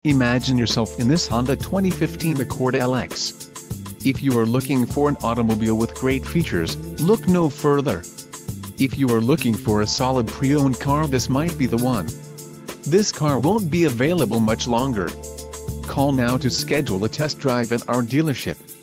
Imagine yourself in this Honda 2015 Accord LX. If you are looking for an automobile with great features, look no further. If you are looking for a solid pre-owned car, this might be the one. This car won't be available much longer. Call now to schedule a test drive at our dealership.